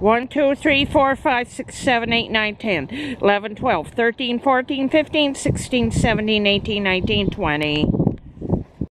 1, 2, 3, 4, 5, 6, 7, 8, 9, 10, 11, 12, 13, 14, 15, 16, 17, 18, 19, 20.